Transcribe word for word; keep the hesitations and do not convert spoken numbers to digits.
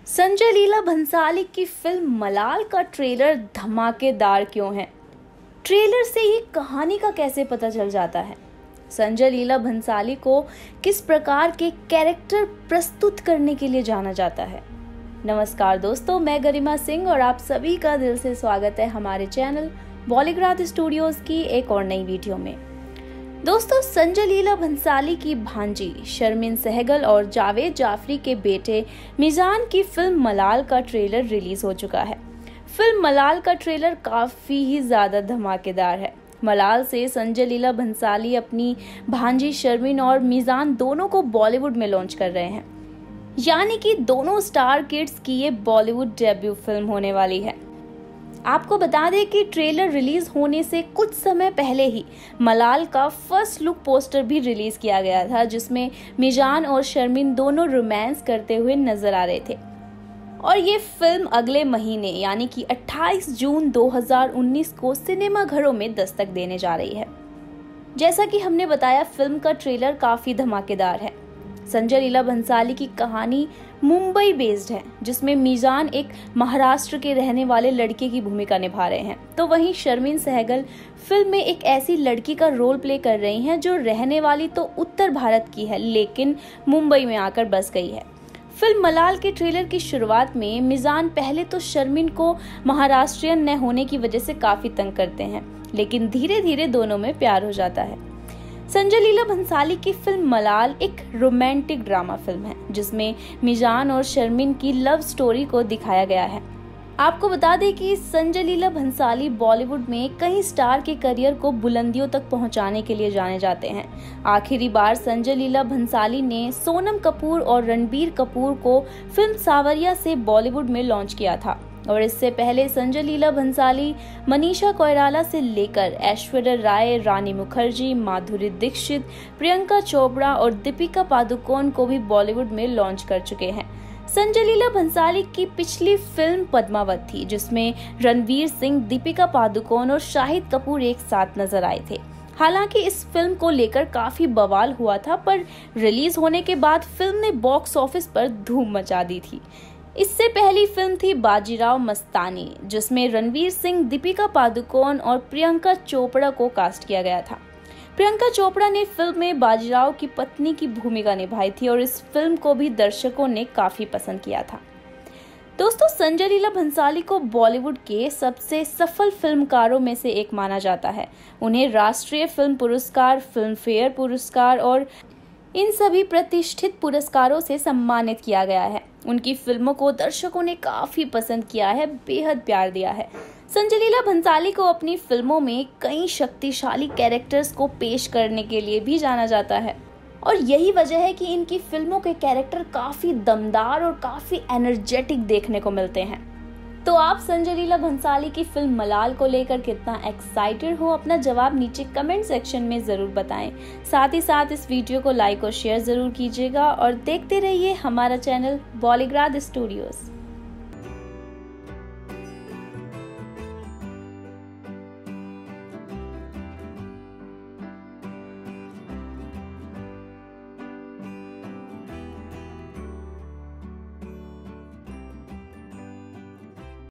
संजय लीला भंसाली की फिल्म मलाल का ट्रेलर धमाकेदार क्यों है? ट्रेलर से ही कहानी का कैसे पता चल जाता है? संजय लीला भंसाली को किस प्रकार के कैरेक्टर प्रस्तुत करने के लिए जाना जाता है? नमस्कार दोस्तों, मैं गरिमा सिंह और आप सभी का दिल से स्वागत है हमारे चैनल बॉलीग्राड स्टूडियोज की एक और नई वीडियो में। दोस्तों, संजय लीला भंसाली की भांजी शर्मिन सहगल और जावेद जाफरी के बेटे मीज़ान की फिल्म मलाल का ट्रेलर रिलीज हो चुका है। फिल्म मलाल का ट्रेलर काफी ही ज्यादा धमाकेदार है। मलाल से संजय लीला भंसाली अपनी भांजी शर्मिन और मीज़ान दोनों को बॉलीवुड में लॉन्च कर रहे हैं, यानी कि दोनों स्टार किड्स की ये बॉलीवुड डेब्यू फिल्म होने वाली है। आपको बता दें कि ट्रेलर रिलीज होने से कुछ समय पहले ही मलाल का फर्स्ट लुक पोस्टर भी रिलीज किया गया था, जिसमें मीज़ान और शर्मिन दोनों रोमांस करते हुए नजर आ रहे थे। और ये फिल्म अगले महीने यानी कि अट्ठाईस जून दो हज़ार उन्नीस को सिनेमा घरों में दस्तक देने जा रही है। जैसा कि हमने बताया, फिल्म का ट्रेलर काफी धमाकेदार है। संजय लीला भंसाली की कहानी मुंबई बेस्ड है, जिसमें मीज़ान एक महाराष्ट्र के रहने वाले लड़के की भूमिका निभा रहे हैं, तो वहीं शर्मिन सहगल फिल्म में एक ऐसी लड़की का रोल प्ले कर रही हैं जो रहने वाली तो उत्तर भारत की है, लेकिन मुंबई में आकर बस गई है। फिल्म मलाल के ट्रेलर की शुरुआत में मीज़ान पहले तो शर्मिन को महाराष्ट्रियन न होने की वजह से काफी तंग करते हैं, लेकिन धीरे धीरे दोनों में प्यार हो जाता है। संजय लीला भंसाली की फिल्म मलाल एक रोमांटिक ड्रामा फिल्म है, जिसमें मीज़ान और शर्मिन की लव स्टोरी को दिखाया गया है। आपको बता दें कि संजय लीला भंसाली बॉलीवुड में कई स्टार के करियर को बुलंदियों तक पहुंचाने के लिए जाने जाते हैं। आखिरी बार संजय लीला भंसाली ने सोनम कपूर और रणबीर कपूर को फिल्म सावरिया से बॉलीवुड में लॉन्च किया था, और इससे पहले संजय लीला भंसाली मनीषा कोइराला से लेकर ऐश्वर्या राय, रानी मुखर्जी, माधुरी दीक्षित, प्रियंका चोपड़ा और दीपिका पादुकोण को भी बॉलीवुड में लॉन्च कर चुके हैं। संजय लीला भंसाली की पिछली फिल्म पद्मावत थी, जिसमें रणवीर सिंह, दीपिका पादुकोण और शाहिद कपूर एक साथ नजर आए थे। हालांकि इस फिल्म को लेकर काफी बवाल हुआ था, पर रिलीज होने के बाद फिल्म ने बॉक्स ऑफिस पर धूम मचा दी थी। इससे पहली फिल्म थी बाजीराव मस्तानी, जिसमें रणवीर सिंह, दीपिका पादुकोण और प्रियंका चोपड़ा को कास्ट किया गया था। प्रियंका चोपड़ा ने फिल्म में बाजीराव की पत्नी की भूमिका निभाई थी और इस फिल्म को भी दर्शकों ने काफी पसंद किया था। दोस्तों, संजय लीला भंसाली को बॉलीवुड के सबसे सफल फिल्मकारों में से एक माना जाता है। उन्हें राष्ट्रीय फिल्म पुरस्कार, फिल्म फेयर पुरस्कार और इन सभी प्रतिष्ठित पुरस्कारों से सम्मानित किया गया है। उनकी फिल्मों को दर्शकों ने काफी पसंद किया है, बेहद प्यार दिया है। संजय लीला भंसाली को अपनी फिल्मों में कई शक्तिशाली कैरेक्टर्स को पेश करने के लिए भी जाना जाता है, और यही वजह है कि इनकी फिल्मों के कैरेक्टर काफी दमदार और काफी एनर्जेटिक देखने को मिलते हैं। तो आप संजय लीला भंसाली की फिल्म मलाल को लेकर कितना एक्साइटेड हो? अपना जवाब नीचे कमेंट सेक्शन में जरूर बताएं। साथ ही साथ इस वीडियो को लाइक और शेयर जरूर कीजिएगा और देखते रहिए हमारा चैनल बॉलीग्राड स्टूडियोज।